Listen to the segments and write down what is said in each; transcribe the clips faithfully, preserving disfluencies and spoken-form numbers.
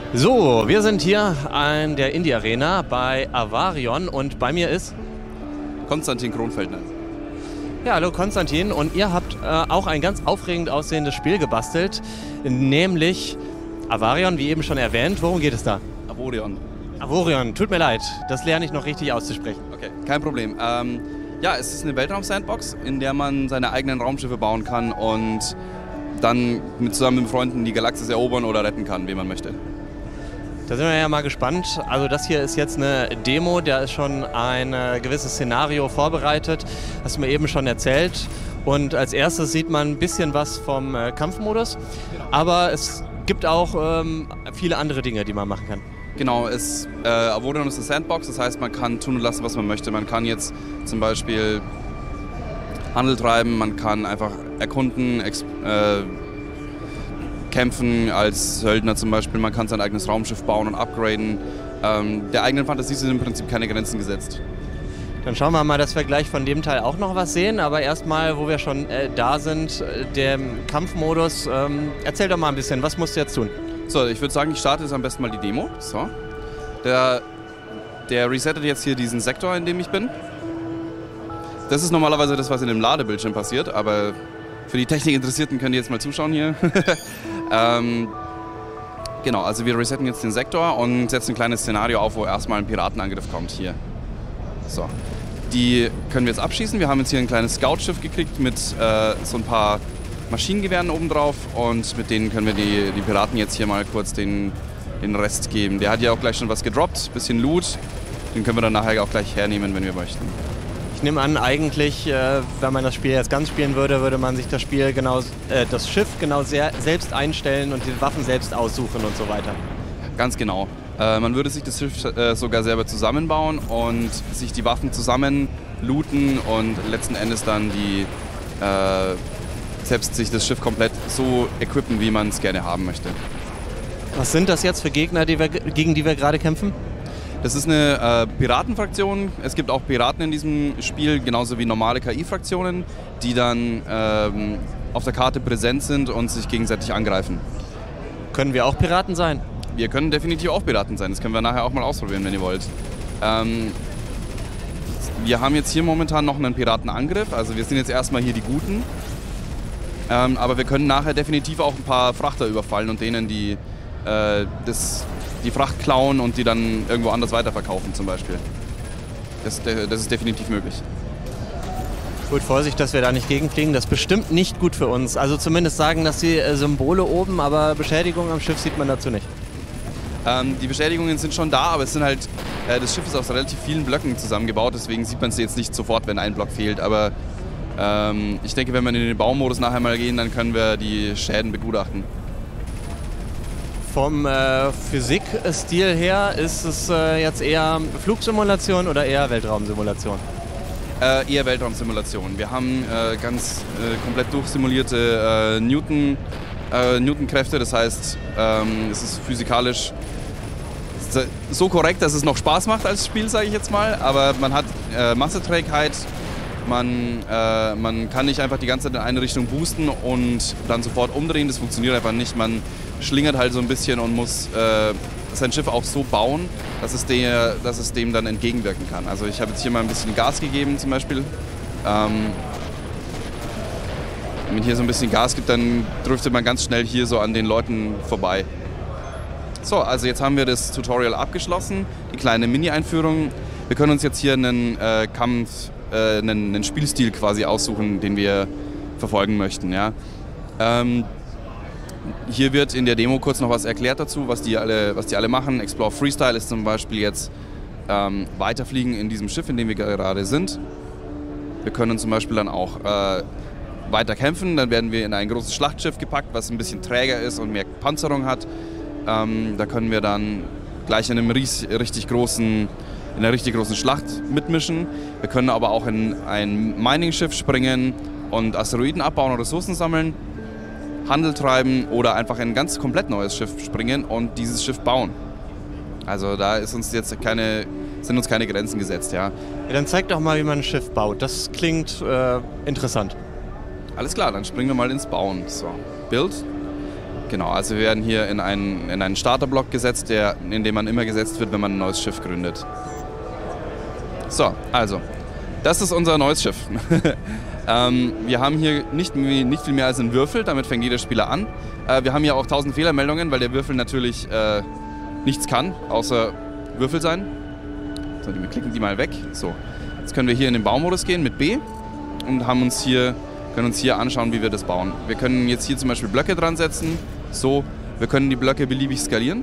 So, wir sind hier an der Indie Arena bei Avarion und bei mir ist Konstantin Kronfeldner. Ja, hallo Konstantin, und ihr habt äh, auch ein ganz aufregend aussehendes Spiel gebastelt, nämlich Avarion, wie eben schon erwähnt. Worum geht es da? Avorion. Avorion, tut mir leid, das lerne ich noch richtig auszusprechen. Okay, kein Problem. Ähm, ja, es ist eine Weltraum-Sandbox, in der man seine eigenen Raumschiffe bauen kann und dann mit, zusammen mit Freunden die Galaxis erobern oder retten kann, wie man möchte. Da sind wir ja mal gespannt. Also das hier ist jetzt eine Demo, da ist schon ein äh, gewisses Szenario vorbereitet, hast du mir eben schon erzählt. Und als erstes sieht man ein bisschen was vom äh, Kampfmodus, aber es gibt auch ähm, viele andere Dinge, die man machen kann. Genau, es, äh, Avorion ist eine Sandbox, das heißt, man kann tun und lassen, was man möchte. Man kann jetzt zum Beispiel Handel treiben, man kann einfach erkunden, exp äh, kämpfen als Söldner zum Beispiel, man kann sein eigenes Raumschiff bauen und upgraden. Ähm, der eigenen Fantasie sind im Prinzip keine Grenzen gesetzt. Dann schauen wir mal, dass wir gleich von dem Teil auch noch was sehen, aber erstmal, wo wir schon äh, da sind, äh, der Kampfmodus. Ähm, erzähl doch mal ein bisschen, was musst du jetzt tun? So, ich würde sagen, ich starte jetzt am besten mal die Demo. So. Der, der resettet jetzt hier diesen Sektor, in dem ich bin. Das ist normalerweise das, was in dem Ladebildschirm passiert, aber für die Technikinteressierten könnt ihr jetzt mal zuschauen hier. ähm, genau, also wir resetten jetzt den Sektor und setzen ein kleines Szenario auf, wo erstmal ein Piratenangriff kommt hier. So. Die können wir jetzt abschießen. Wir haben jetzt hier ein kleines Scoutschiff gekriegt mit äh, so ein paar Maschinengewehren oben drauf und mit denen können wir die, die Piraten jetzt hier mal kurz den, den Rest geben. Der hat ja auch gleich schon was gedroppt, bisschen Loot. Den können wir dann nachher auch gleich hernehmen, wenn wir möchten. Ich nehme an, eigentlich, äh, wenn man das Spiel jetzt ganz spielen würde, würde man sich das Spiel genau, äh, das Schiff genau sehr, selbst einstellen und die Waffen selbst aussuchen und so weiter. Ganz genau. Äh, man würde sich das Schiff äh, sogar selber zusammenbauen und sich die Waffen zusammen looten und letzten Endes dann die äh, selbst sich das Schiff komplett so equippen, wie man es gerne haben möchte. Was sind das jetzt für Gegner, die wir, gegen die wir gerade kämpfen? Das ist eine äh, Piratenfraktion. Es gibt auch Piraten in diesem Spiel, genauso wie normale K I-Fraktionen, die dann ähm, auf der Karte präsent sind und sich gegenseitig angreifen. Können wir auch Piraten sein? Wir können definitiv auch Piraten sein. Das können wir nachher auch mal ausprobieren, wenn ihr wollt. Ähm, wir haben jetzt hier momentan noch einen Piratenangriff. Also wir sind jetzt erstmal hier die Guten. Ähm, aber wir können nachher definitiv auch ein paar Frachter überfallen und denen die, äh, das, die Fracht klauen und die dann irgendwo anders weiterverkaufen zum Beispiel. Das, das ist definitiv möglich. Gut, Vorsicht, dass wir da nicht gegenfliegen. Das ist bestimmt nicht gut für uns. Also zumindest sagen das die äh, Symbole oben, aber Beschädigungen am Schiff sieht man dazu nicht. Ähm, die Beschädigungen sind schon da, aber es sind halt, äh, das Schiff ist aus relativ vielen Blöcken zusammengebaut, deswegen sieht man es jetzt nicht sofort, wenn ein Block fehlt. Aber ähm, ich denke, wenn wir in den Baumodus nachher mal gehen, dann können wir die Schäden begutachten. Vom äh, Physikstil her ist es äh, jetzt eher Flugsimulation oder eher Weltraumsimulation? Äh, eher Weltraumsimulation. Wir haben äh, ganz äh, komplett durchsimulierte äh, Newton, äh, Newtonkräfte, das heißt, ähm, es ist physikalisch so korrekt, dass es noch Spaß macht als Spiel, sage ich jetzt mal, aber man hat äh, Masseträgheit, man, äh, man kann nicht einfach die ganze Zeit in eine Richtung boosten und dann sofort umdrehen, das funktioniert einfach nicht. Man schlingert halt so ein bisschen und muss äh, sein Schiff auch so bauen, dass es, der, dass es dem dann entgegenwirken kann. Also ich habe jetzt hier mal ein bisschen Gas gegeben zum Beispiel. Ähm, wenn man hier so ein bisschen Gas gibt, dann driftet man ganz schnell hier so an den Leuten vorbei. So, also jetzt haben wir das Tutorial abgeschlossen, die kleine Mini-Einführung. Wir können uns jetzt hier einen äh, Kampf, äh, einen, einen Spielstil quasi aussuchen, den wir verfolgen möchten. Ja. Ähm, hier wird in der Demo kurz noch was erklärt dazu, was die alle, was die alle machen. Explore Freestyle ist zum Beispiel jetzt ähm, weiterfliegen in diesem Schiff, in dem wir gerade sind. Wir können zum Beispiel dann auch äh, weiter kämpfen. Dann werden wir in ein großes Schlachtschiff gepackt, was ein bisschen träger ist und mehr Panzerung hat. Ähm, da können wir dann gleich in, einem ries richtig großen, in einer richtig großen Schlacht mitmischen. Wir können aber auch in ein Mining-Schiff springen und Asteroiden abbauen und Ressourcen sammeln, Handel treiben oder einfach in ein ganz komplett neues Schiff springen und dieses Schiff bauen. Also da ist uns jetzt keine, sind uns keine Grenzen gesetzt. Ja. Ja, dann zeig doch mal, wie man ein Schiff baut. Das klingt äh, interessant. Alles klar, dann springen wir mal ins Bauen. So, Build. Genau, also wir werden hier in einen, in einen Starterblock gesetzt, der, in dem man immer gesetzt wird, wenn man ein neues Schiff gründet. So, also, das ist unser neues Schiff. ähm, wir haben hier nicht, nicht viel mehr als einen Würfel, damit fängt jeder Spieler an. Äh, wir haben hier auch tausend Fehlermeldungen, weil der Würfel natürlich äh, nichts kann, außer Würfel sein. So, wir klicken die mal weg. So, jetzt können wir hier in den Baumodus gehen mit B und haben uns hier, können uns hier anschauen, wie wir das bauen. Wir können jetzt hier zum Beispiel Blöcke dran setzen. So, wir können die Blöcke beliebig skalieren.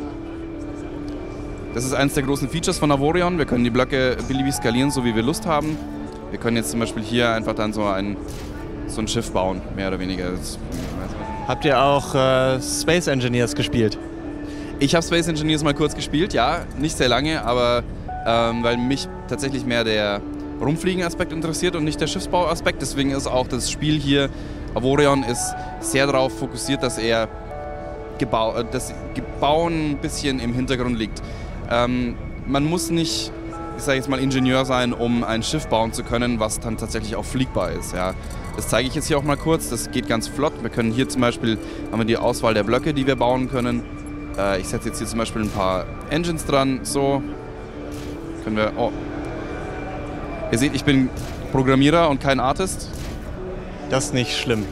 Das ist eines der großen Features von Avorion. Wir können die Blöcke beliebig skalieren, so wie wir Lust haben. Wir können jetzt zum Beispiel hier einfach dann so ein, so ein Schiff bauen, mehr oder weniger. Das, Habt ihr auch äh, Space Engineers gespielt? Ich habe Space Engineers mal kurz gespielt, ja, nicht sehr lange, aber ähm, weil mich tatsächlich mehr der Rumfliegen-Aspekt interessiert und nicht der Schiffsbau-Aspekt. Deswegen ist auch das Spiel hier, Avorion, ist sehr darauf fokussiert, dass er gebau das Bauen ein bisschen im Hintergrund liegt. Ähm, man muss nicht, ich sage jetzt mal, Ingenieur sein, um ein Schiff bauen zu können, was dann tatsächlich auch fliegbar ist. Ja. Das zeige ich jetzt hier auch mal kurz, das geht ganz flott. Wir können hier zum Beispiel, haben wir die Auswahl der Blöcke, die wir bauen können. Äh, ich setze jetzt hier zum Beispiel ein paar Engines dran, so. Können wir, oh. Ihr seht, ich bin Programmierer und kein Artist. Das ist nicht schlimm.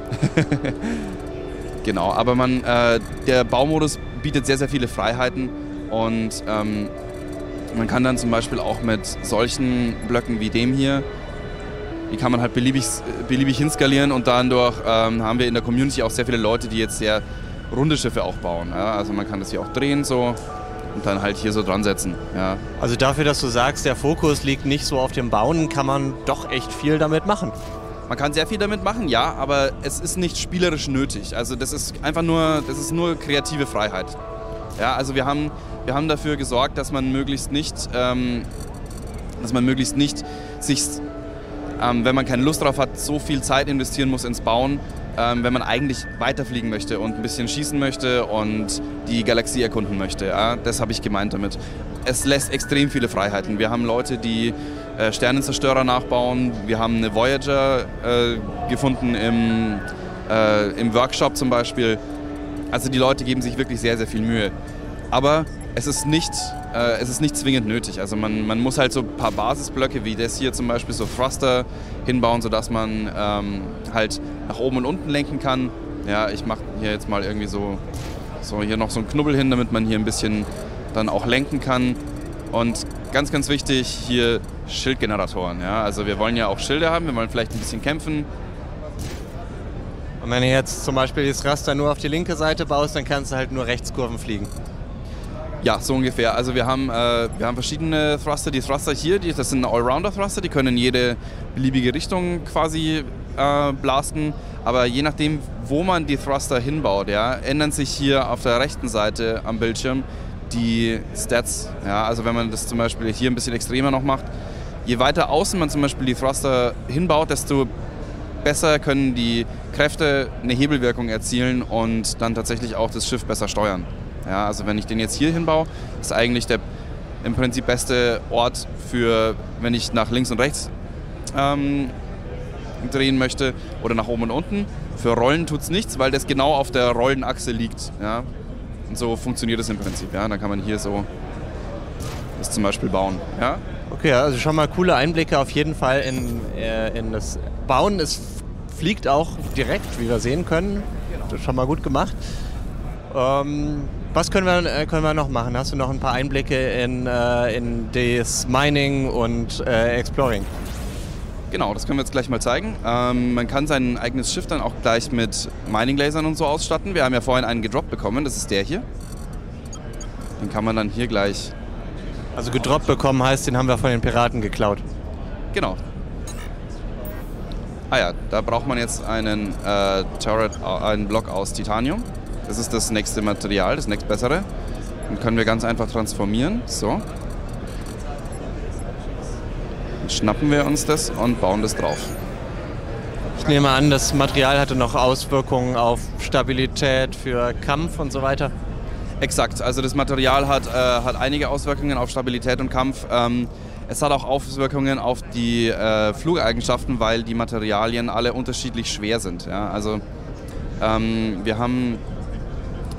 Genau, aber man, äh, der Baumodus bietet sehr, sehr viele Freiheiten und ähm, man kann dann zum Beispiel auch mit solchen Blöcken wie dem hier, die kann man halt beliebig, beliebig hinskalieren und dadurch ähm, haben wir in der Community auch sehr viele Leute, die jetzt sehr runde Schiffe auch bauen. Ja? Also man kann das hier auch drehen so und dann halt hier so dran setzen. Ja. Also dafür, dass du sagst, der Fokus liegt nicht so auf dem Bauen, kann man doch echt viel damit machen. Man kann sehr viel damit machen, ja, aber es ist nicht spielerisch nötig. Also das ist einfach nur, das ist nur kreative Freiheit. Ja, also wir haben, wir haben dafür gesorgt, dass man möglichst nicht, ähm, dass man möglichst nicht sich, ähm, wenn man keine Lust drauf hat, so viel Zeit investieren muss ins Bauen, ähm, wenn man eigentlich weiterfliegen möchte und ein bisschen schießen möchte und die Galaxie erkunden möchte. Ja, das habe ich gemeint damit. Es lässt extrem viele Freiheiten. Wir haben Leute, die äh, Sternenzerstörer nachbauen. Wir haben eine Voyager äh, gefunden im, äh, im Workshop zum Beispiel. Also die Leute geben sich wirklich sehr, sehr viel Mühe. Aber es ist nicht, äh, es ist nicht zwingend nötig. Also man, man muss halt so ein paar Basisblöcke wie das hier zum Beispiel, so Thruster hinbauen, sodass man ähm, halt nach oben und unten lenken kann. Ja, ich mache hier jetzt mal irgendwie so, so hier noch so einen Knubbel hin, damit man hier ein bisschen dann auch lenken kann. Und ganz, ganz wichtig, hier Schildgeneratoren. Ja? Also wir wollen ja auch Schilde haben, wir wollen vielleicht ein bisschen kämpfen. Und wenn du jetzt zum Beispiel das Raster nur auf die linke Seite baust, dann kannst du halt nur Rechtskurven fliegen. Ja, so ungefähr. Also wir haben, äh, wir haben verschiedene Thruster. Die Thruster hier, die, das sind Allrounder-Thruster, die können in jede beliebige Richtung quasi äh, blasten. Aber je nachdem, wo man die Thruster hinbaut, ja, ändern sich hier auf der rechten Seite am Bildschirm die Stats. Ja, also wenn man das zum Beispiel hier ein bisschen extremer noch macht, je weiter außen man zum Beispiel die Thruster hinbaut, desto besser können die Kräfte eine Hebelwirkung erzielen und dann tatsächlich auch das Schiff besser steuern. Ja, also wenn ich den jetzt hier hinbaue, ist eigentlich der im Prinzip beste Ort für, wenn ich nach links und rechts ähm, drehen möchte oder nach oben und unten. Für Rollen tut es nichts, weil das genau auf der Rollenachse liegt. Ja? Und so funktioniert es im Prinzip. Ja? Dann kann man hier so das zum Beispiel bauen. Ja? Okay, also schon mal coole Einblicke auf jeden Fall in, äh, in das Bauen. Es fliegt auch direkt, wie wir sehen können. Das ist schon mal gut gemacht. Ähm, was können wir, äh, können wir noch machen? Hast du noch ein paar Einblicke in, äh, in das Mining und äh, Exploring? Genau, das können wir jetzt gleich mal zeigen. Ähm, man kann sein eigenes Schiff dann auch gleich mit Mining-Lasern und so ausstatten. Wir haben ja vorhin einen gedroppt bekommen, das ist der hier. Den kann man dann hier gleich... Also gedroppt bekommen heißt, den haben wir von den Piraten geklaut. Genau. Ah ja, da braucht man jetzt einen äh, Turret, einen Block aus Titanium. Das ist das nächste Material, das nächstbessere. Den können wir ganz einfach transformieren. So. Dann schnappen wir uns das und bauen das drauf. Ich nehme an, das Material hatte noch Auswirkungen auf Stabilität für Kampf und so weiter. Exakt, also das Material hat, äh, hat einige Auswirkungen auf Stabilität und Kampf. Ähm, es hat auch Auswirkungen auf die äh, Flugeigenschaften, weil die Materialien alle unterschiedlich schwer sind. Ja? Also ähm, wir haben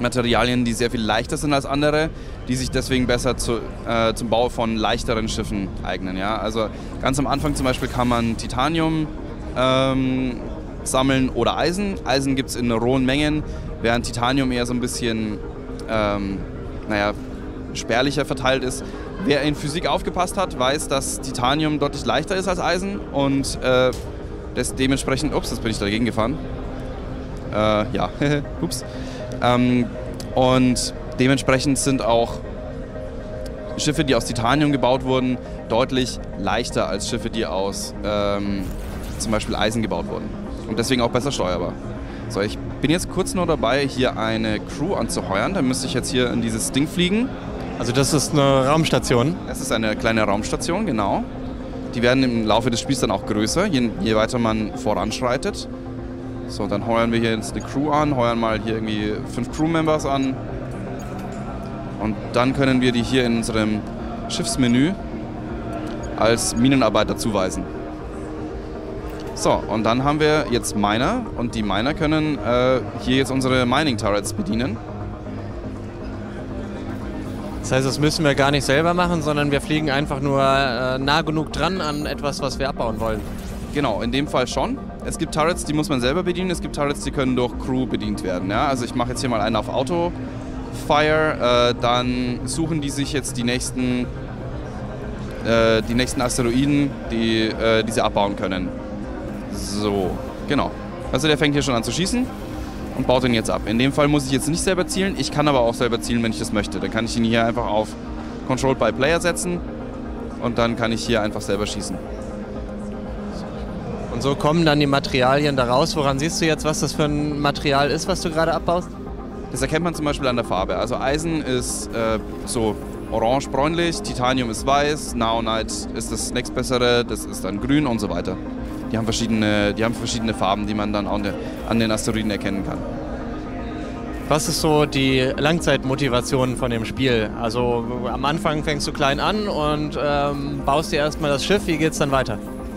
Materialien, die sehr viel leichter sind als andere, die sich deswegen besser zu, äh, zum Bau von leichteren Schiffen eignen. Ja? Also ganz am Anfang zum Beispiel kann man Titanium ähm, sammeln oder Eisen. Eisen gibt es in rohen Mengen, während Titanium eher so ein bisschen ähm, naja, spärlicher verteilt ist. Wer in Physik aufgepasst hat, weiß, dass Titanium deutlich leichter ist als Eisen und äh, das dementsprechend... Ups, jetzt bin ich dagegen gefahren. Äh, ja, ups. Ähm, und dementsprechend sind auch Schiffe, die aus Titanium gebaut wurden, deutlich leichter als Schiffe, die aus ähm, zum Beispiel Eisen gebaut wurden. Und deswegen auch besser steuerbar. So, ich bin jetzt kurz nur dabei, hier eine Crew anzuheuern. Da müsste ich jetzt hier in dieses Ding fliegen. Also das ist eine Raumstation? Das ist eine kleine Raumstation, genau. Die werden im Laufe des Spiels dann auch größer, je, je weiter man voranschreitet. So, dann heuern wir hier jetzt eine Crew an, heuern mal hier irgendwie fünf Crewmembers an. Und dann können wir die hier in unserem Schiffsmenü als Minenarbeiter zuweisen. So, und dann haben wir jetzt Miner und die Miner können äh, hier jetzt unsere Mining Turrets bedienen. Das heißt, das müssen wir gar nicht selber machen, sondern wir fliegen einfach nur äh, nah genug dran an etwas, was wir abbauen wollen. Genau, in dem Fall schon. Es gibt Turrets, die muss man selber bedienen. Es gibt Turrets, die können durch Crew bedient werden. Ja? Also ich mache jetzt hier mal einen auf Auto Fire. Äh, dann suchen die sich jetzt die nächsten, äh, die nächsten Asteroiden, die, äh, die sie abbauen können. So, genau. Also der fängt hier schon an zu schießen und baut den jetzt ab. In dem Fall muss ich jetzt nicht selber zielen. Ich kann aber auch selber zielen, wenn ich das möchte. Dann kann ich ihn hier einfach auf Controlled by Player setzen und dann kann ich hier einfach selber schießen. Und so kommen dann die Materialien da raus. Woran siehst du jetzt, was das für ein Material ist, was du gerade abbaust? Das erkennt man zum Beispiel an der Farbe. Also Eisen ist äh, so orange-bräunlich, Titanium ist weiß, Naonite ist das nächstbessere, das ist dann grün und so weiter. Die haben verschiedene, die haben verschiedene Farben, die man dann auch an den Asteroiden erkennen kann. Was ist so die Langzeitmotivation von dem Spiel? Also am Anfang fängst du klein an und ähm, baust dir erstmal das Schiff. Wie geht es dann weiter?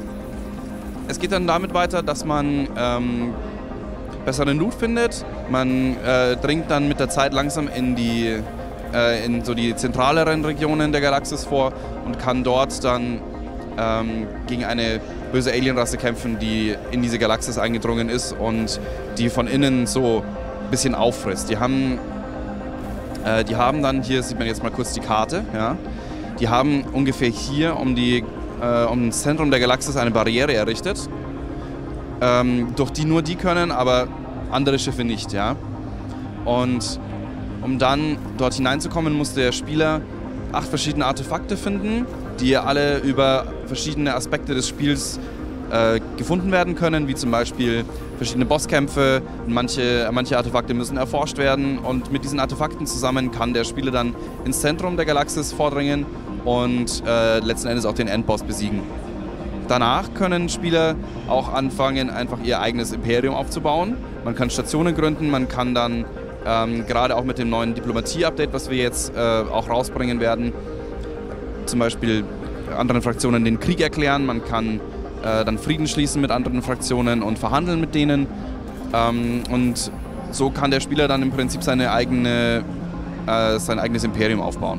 Es geht dann damit weiter, dass man ähm, besseren Loot findet. Man äh, dringt dann mit der Zeit langsam in die, äh, in so die zentraleren Regionen der Galaxis vor und kann dort dann ähm, gegen eine böse Alienrasse kämpfen, die in diese Galaxis eingedrungen ist und die von innen so ein bisschen auffrisst. Die haben, äh, die haben dann, hier sieht man jetzt mal kurz die Karte, ja, die haben ungefähr hier um, die, äh, um das Zentrum der Galaxis eine Barriere errichtet, ähm, durch die nur die können, aber andere Schiffe nicht. Ja. Und um dann dort hineinzukommen, muss der Spieler acht verschiedene Artefakte finden, die alle über verschiedene Aspekte des Spiels äh, gefunden werden können, wie zum Beispiel verschiedene Bosskämpfe. Manche, manche Artefakte müssen erforscht werden und mit diesen Artefakten zusammen kann der Spieler dann ins Zentrum der Galaxis vordringen und äh, letzten Endes auch den Endboss besiegen. Danach können Spieler auch anfangen, einfach ihr eigenes Imperium aufzubauen. Man kann Stationen gründen, man kann dann ähm, gerade auch mit dem neuen Diplomatie-Update, was wir jetzt äh, auch rausbringen werden, zum Beispiel anderen Fraktionen den Krieg erklären, man kann äh, dann Frieden schließen mit anderen Fraktionen und verhandeln mit denen. Ähm, und so kann der Spieler dann im Prinzip seine eigene, äh, sein eigenes Imperium aufbauen.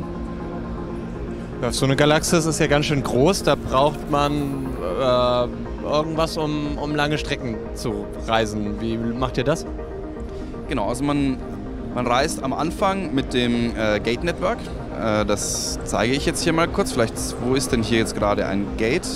Ja, so eine Galaxis ist ja ganz schön groß, da braucht man äh, irgendwas, um, um lange Strecken zu reisen. Wie macht ihr das? Genau, also man, man reist am Anfang mit dem äh, Gate Network. Äh, das zeige ich jetzt hier mal kurz. Vielleicht, wo ist denn hier jetzt gerade ein Gate?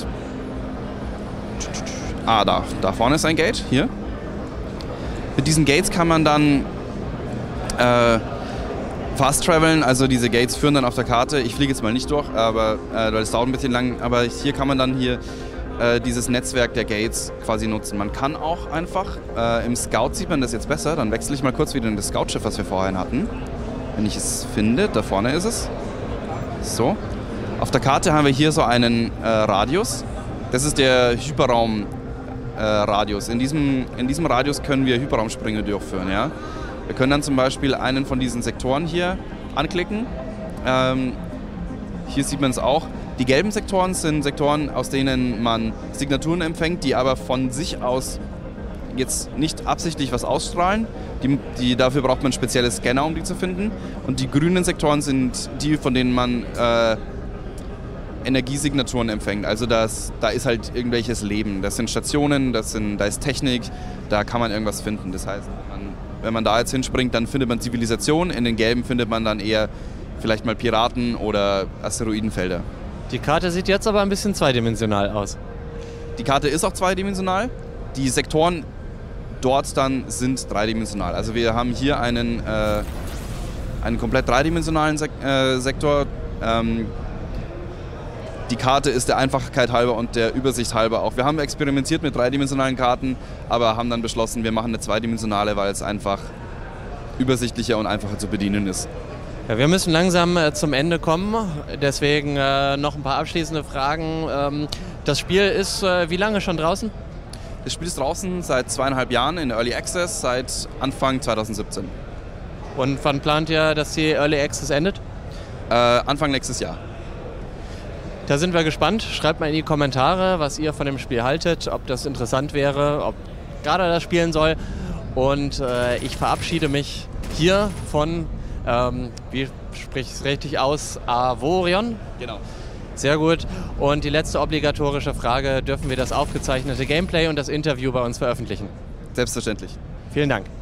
Ah, da. Da vorne ist ein Gate, hier. Mit diesen Gates kann man dann äh, fast traveln, also diese Gates führen dann auf der Karte. Ich fliege jetzt mal nicht durch, aber äh, weil es dauert ein bisschen lang. Aber hier kann man dann hier äh, dieses Netzwerk der Gates quasi nutzen. Man kann auch einfach, äh, im Scout sieht man das jetzt besser, dann wechsle ich mal kurz wieder in das Scout-Schiff, was wir vorhin hatten. Wenn ich es finde, da vorne ist es. So. Auf der Karte haben wir hier so einen äh, Radius. Das ist der Hyperraum-Radius. Äh, in, diesem, in diesem Radius können wir Hyperraumsprünge durchführen. Ja? Wir können dann zum Beispiel einen von diesen Sektoren hier anklicken. Ähm, hier sieht man es auch. Die gelben Sektoren sind Sektoren, aus denen man Signaturen empfängt, die aber von sich aus jetzt nicht absichtlich was ausstrahlen. Die, die, dafür braucht man spezielle Scanner, um die zu finden. Und die grünen Sektoren sind die, von denen man äh, Energiesignaturen empfängt. Also das, da ist halt irgendwelches Leben. Das sind Stationen, das sind, da ist Technik, da kann man irgendwas finden. Das heißt, man, wenn man da jetzt hinspringt, dann findet man Zivilisation. In den gelben findet man dann eher vielleicht mal Piraten oder Asteroidenfelder. Die Karte sieht jetzt aber ein bisschen zweidimensional aus. Die Karte ist auch zweidimensional. Die Sektoren dort dann sind dreidimensional. Also wir haben hier einen, äh, einen komplett dreidimensionalen Sek äh, Sektor. Ähm, die Karte ist der Einfachheit halber und der Übersicht halber auch. Wir haben experimentiert mit dreidimensionalen Karten, aber haben dann beschlossen, wir machen eine zweidimensionale, weil es einfach übersichtlicher und einfacher zu bedienen ist. Ja, wir müssen langsam äh, zum Ende kommen, deswegen äh, noch ein paar abschließende Fragen. Ähm, das Spiel ist äh, wie lange schon draußen? Das Spiel ist draußen seit zweieinhalb Jahren in Early Access, seit Anfang zweitausendsiebzehn. Und wann plant ihr, dass die Early Access endet? Äh, Anfang nächstes Jahr. Da sind wir gespannt. Schreibt mal in die Kommentare, was ihr von dem Spiel haltet, ob das interessant wäre, ob gerade das spielen soll. Und äh, ich verabschiede mich hier von, ähm, wie spricht es richtig aus, Avorion? Genau. Sehr gut. Und die letzte obligatorische Frage, dürfen wir das aufgezeichnete Gameplay und das Interview bei uns veröffentlichen? Selbstverständlich. Vielen Dank.